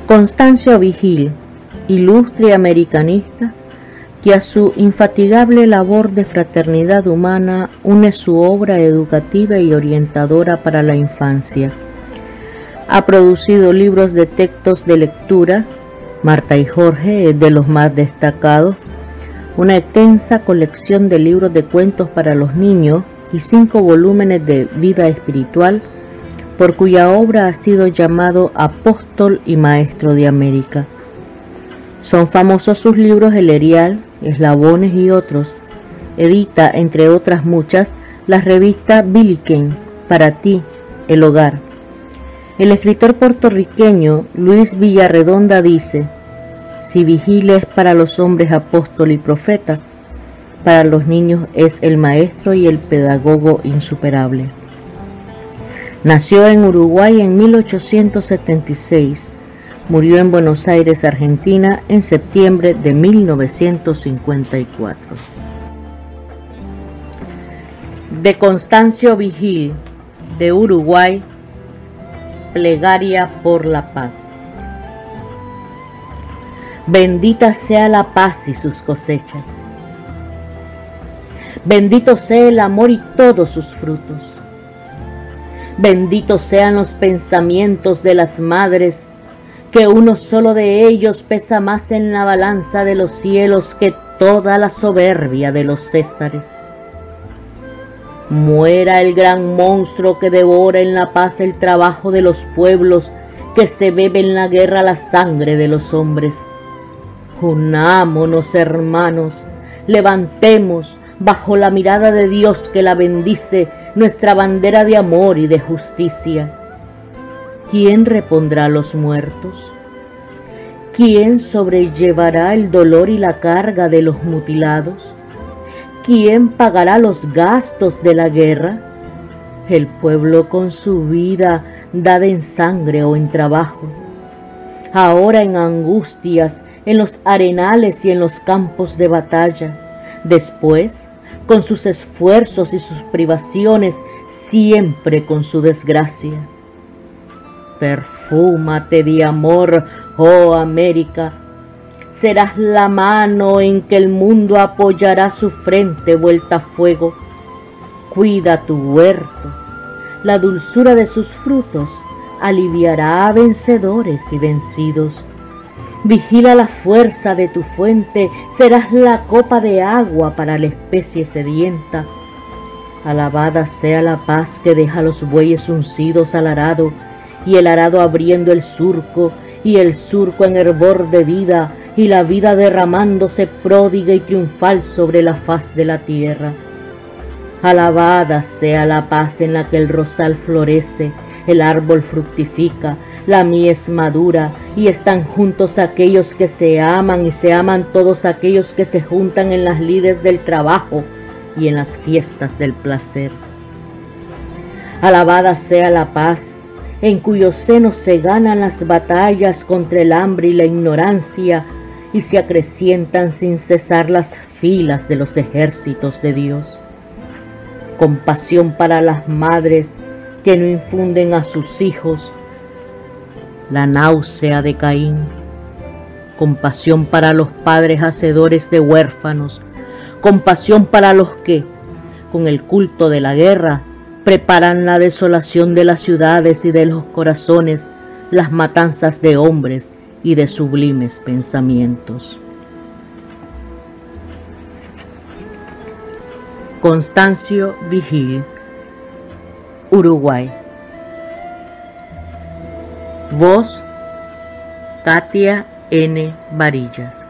Constancio Vigil, ilustre americanista, que a su infatigable labor de fraternidad humana une su obra educativa y orientadora para la infancia. Ha producido libros de textos de lectura, Marta y Jorge es de los más destacados, una extensa colección de libros de cuentos para los niños y 5 volúmenes de vida espiritual, por cuya obra ha sido llamado apóstol y maestro de América. Son famosos sus libros El Erial, Eslabones y otros. Edita, entre otras muchas, la revista Biliquén, Para ti, El Hogar. El escritor puertorriqueño Luis Villarredonda dice: si Vigil es para los hombres apóstol y profeta, para los niños es el maestro y el pedagogo insuperable. Nació en Uruguay en 1876, murió en Buenos Aires, Argentina, en septiembre de 1954. De Constancio Vigil, de Uruguay, Plegaria por la paz. Bendita sea la paz y sus cosechas. Bendito sea el amor y todos sus frutos. Benditos sean los pensamientos de las madres, que uno solo de ellos pesa más en la balanza de los cielos que toda la soberbia de los césares. Muera el gran monstruo que devora en la paz el trabajo de los pueblos, que se bebe en la guerra la sangre de los hombres. Unámonos, hermanos, levantemos, bajo la mirada de Dios que la bendice, nuestra bandera de amor y de justicia. ¿Quién repondrá a los muertos? ¿Quién sobrellevará el dolor y la carga de los mutilados? ¿Quién pagará los gastos de la guerra? El pueblo con su vida dada en sangre o en trabajo, ahora en angustias, en los arenales y en los campos de batalla, después con sus esfuerzos y sus privaciones, siempre con su desgracia. Perfúmate de amor, oh América, serás la mano en que el mundo apoyará su frente vuelta a fuego. Cuida tu huerto, la dulzura de sus frutos aliviará a vencedores y vencidos. Vigila la fuerza de tu fuente, serás la copa de agua para la especie sedienta. Alabada sea la paz que deja los bueyes uncidos al arado, y el arado abriendo el surco, y el surco en hervor de vida, y la vida derramándose pródiga y triunfal sobre la faz de la tierra. Alabada sea la paz en la que el rosal florece, el árbol fructifica, la mies madura, y están juntos aquellos que se aman, y se aman todos aquellos que se juntan en las lides del trabajo y en las fiestas del placer. Alabada sea la paz, en cuyo seno se ganan las batallas contra el hambre y la ignorancia, y se acrecientan sin cesar las filas de los ejércitos de Dios. Compasión para las madres que no infunden a sus hijos la náusea de Caín. Compasión para los padres hacedores de huérfanos. Compasión para los que, con el culto de la guerra, preparan la desolación de las ciudades y de los corazones, las matanzas de hombres y de sublimes pensamientos. Constancio Vigil, Uruguay. Voz: Katia N. Varillas.